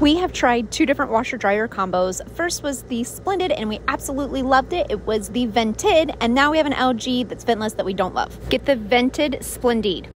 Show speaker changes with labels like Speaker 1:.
Speaker 1: We have tried 2 different washer dryer combos. First was the Splendid and we absolutely loved it. It was the vented, and now we have an LG that's ventless that we don't love. Get the vented Splendid.